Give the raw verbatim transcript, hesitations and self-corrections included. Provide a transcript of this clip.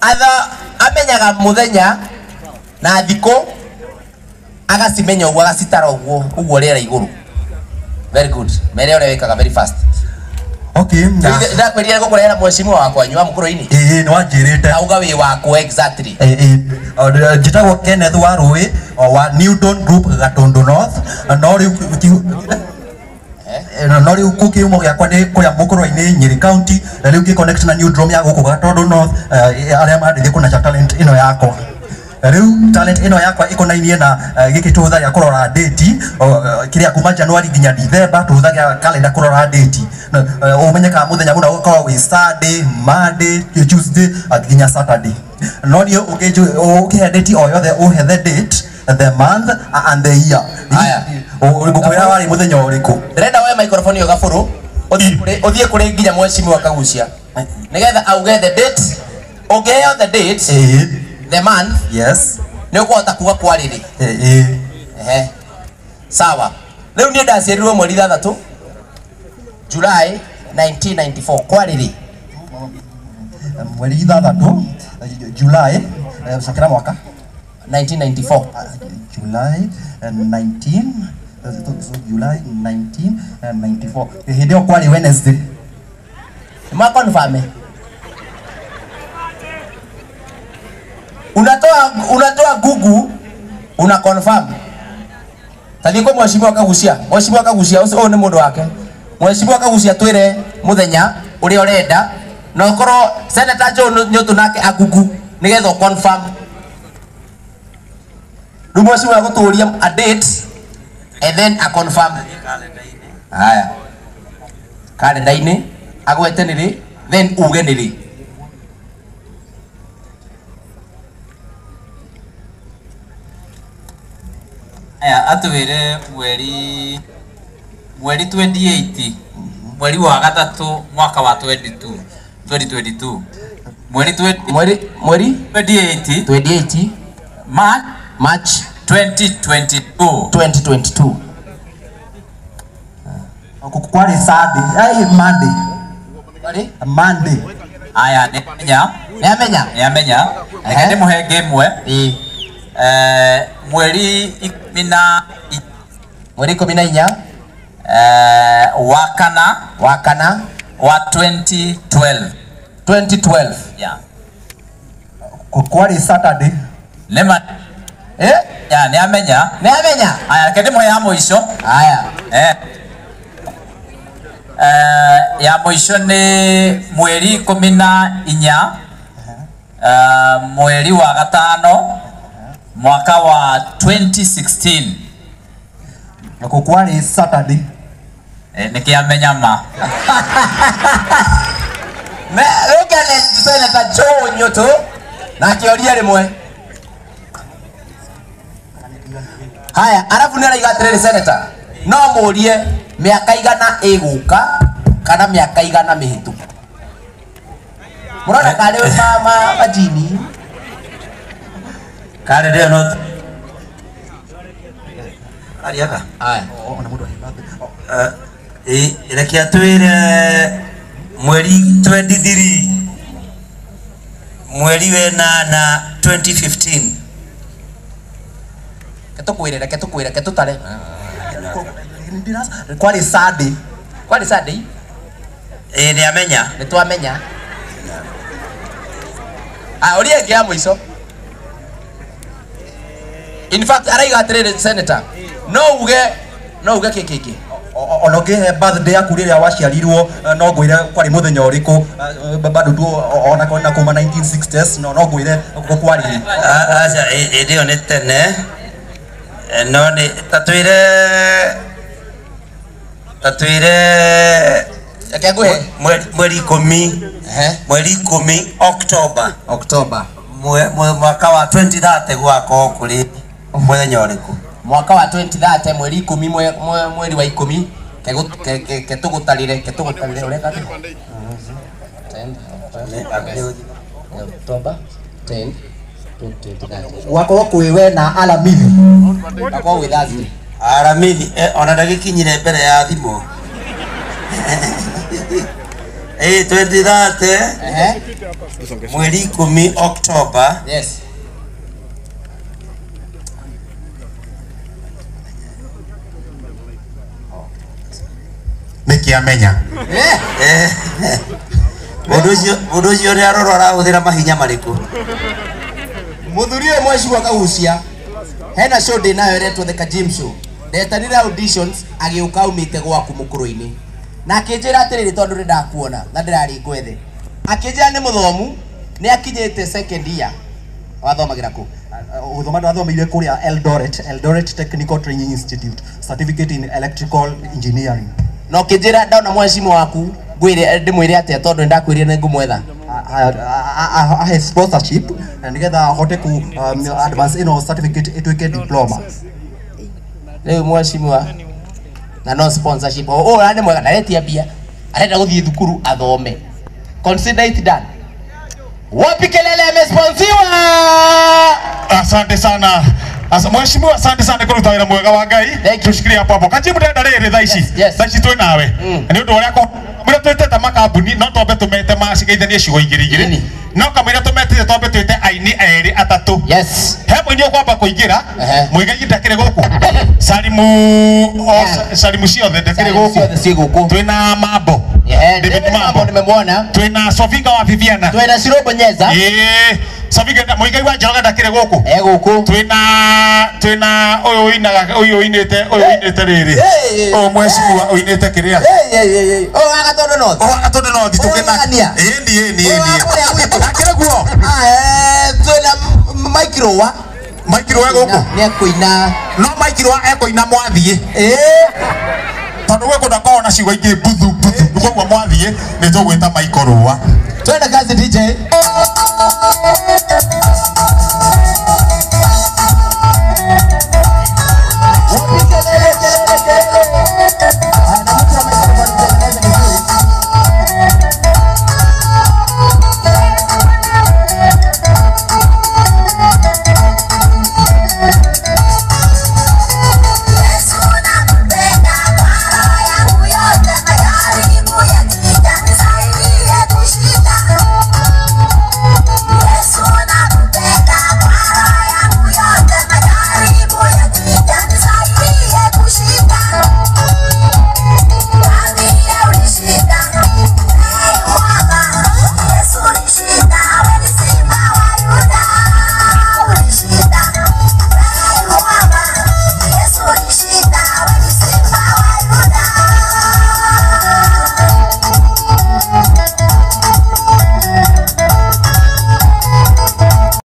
atha amenyaga muthenya na thiko agasimenya uguo agacitara uguo uguo rera iguru. Very good. Mere ore wekaga very fast. Okay, nda kweria gukurehera mheshimiwa wakwa nywa mukuru-ini. Eh, no anjirite. Auga wi wako exactly. Eh eh njitagwo Kenneth Warui wa Newton Group Gatundu North. No riu eh no riu kukiumo giakwa ni kuria mukuru-ini Nyeri County. Riu ki connect na New Drum ya guku Gatundu North. Aria mandithi kuna talent ino yakwa. Riu talent ino yakwa ikonainie na giki tuthagia kurora date kiria kuma January nginya December tuthagia calendar kurora date umenyeka muthenya muna ukorwo wi Sunday, Monday, Tuesday nginya Saturday. No ni ukihe date o yothe uhe the date, the month and the year. Aya urikukwira wari muthenya uriku ndrenda we microphone yo gaburu uthie kuri nginya mheshimiwa kagucia nigetha auge the date ugeheo the date the month. Yes. Nä gå hota kuga kwa rä rä ehe sawa. Rä u niä ndaciärirwo mweri ithathatå July nineteen ninety-four kwa rä rä mweri ithathatå July cakira mwaka nineteen ninety-four July nineteen July nineteen ninety-four hä ndä ä yo kwarä Wednesday. ma confirm unatoa unatoa Google una confirm. Tathi kwa mheshimiwa Kagucia, mheshimiwa Kagucia ucio ni mundu wake. Mheshimiwa Kagucia twire muthenya uri urenda na ukorwo Senator John Nyoto nake a Google nigetha confirm. Ndu mheshimiwa guturia a date and then a confirm. Haya calendar ini agwete ni ri then uge ni ri. Aya atwire mweri mweri twenty-eight mweri wa gatatu mwaka wa twenty twenty-two mweri mweri mweri twenty-eight twenty-eight March March twenty twenty-two twenty twenty-two. Kukwari Sunday ai Monday Kwari Monday. Aya nemenya nemenya nemenya ekende muhenge mwe eh eh mweri ikumi na mweri ikumi na inya eh wakana wakana wa twenty twelve twenty twelve. Yeah. Kukwari Saturday Nema eh ya ni amenya ni amenya. Aya kende muhe ya muisho. Aya eh eh ya muisho ni mweri ikumi na inya uh, mweri wa gatano mwaka wa twenty sixteen. Kukwari Saturday eh nikiamenya ma me ukene Senator John Nyoto na kioria rimwe. Haya arafu nä araiga atä rä Senator no må rie mä aka igana ä gå ka kana mä aka igana mä hä tå ku må rona karä majini kare rä no ariaka aya eh reke atwire mweri twenty-three mweri wena na twenty fifteen keto kwire reke tu kwire keto tare kwari Sunday kwari Sunday eh ni amenya nä twamenya a å ria ngä ya må ico. In fact araiga atä rä Senator no uge no uge kä kä kä ona ngihe birthday yaku riria waciarirwo no ngwire kwari muthenya uriku bado tu ona kona kuma nineteen sixties no no ngwire gukwari acha idio ni tene no ni tatwire tatwire reke nguhe mweri ikumi mweri ikumi October October mwaka wa twenty thirty gwako kuri muthenya uriku mwaka wa twenty thirty mweri ikumi mweri wa ikumi ke tå gå tarä re ke tå gå tarä re å reka wakorwo kwi we na Alamithi gakorwo gwä Thursday Alamithi ona ndagä kinyire mbere ya thimå Eh, twenty thirty. Eh. Mweri ikumi October. Yes. Nikiamenya. Eh. Eh. Mudocio mudocio ni arorora uthira mahinya mariku. Muthuri uyu mweciwa kagucia hena show ndi nayo retwo the Kajim show. Ndetanire auditions agiuka umite gwaku mukuru-ini. Na akinjira atiriri tondu ri ndakuona na ndirari ngwethe. Akinjira ni muthomu ni akinyite second year. Wathomagira ku? Uthoma ndathomeire kuria Eldoret, Eldoret Technical Training Institute, certificate in electrical engineering. No kinjira ndona mwecimu waku ngwire ndimwire atia tondu ndakwirire ni ngumwetha. I, I, I have sponsorship and nigetha hote ku um, advance ino certificate ituike diploma. Leo mwecimu na no sponsorship. Oh, ane mwega naretia bia. Arenda guthie thukuru athome. Consider it done. Wapi kelele amesponsiwa? Asante sana. Asa mheshimiwa, asante sana kuruta wira mwega wa Ngai. Tushikilie hapo hapo. Kajimu ndenda riri thaici. Thaici twi nawe. Ni undu uria ko mira twetete makambuni no twambe tumete macigeithanie ciugo igiri igiri. No kamira tumete twambe twete aini eri atatu. Yes. He muini ukwamba kuingira muigai ndakire guku. Salimu salimu ciothe ndakire guku. Ciothe guku. Twina Mambo. David Mambo nimemwona. Twina Sofinga wa Viviana. Twina Sirobo Nyeza. Eh. Sofinga muigai wa Njoroge ndakire guku. Eh guku. Twina twina uyu winaga uyu winite uyu winite riri. O mwecimu winite kiria. Eh eh eh. O agatondo no. O agatondo no thitukena. Eh ndi eh ndi ndi. Ndakire guo. Ah eh twina micro wa. Micro wa guku. Ni akuina. No micro wa ekoina mwathie. Eh. Tondu gwe kunda na ciugo ingi buthu buthu. Ndugwa mwathie ni tugwita micro wa. Twenda kazi D J.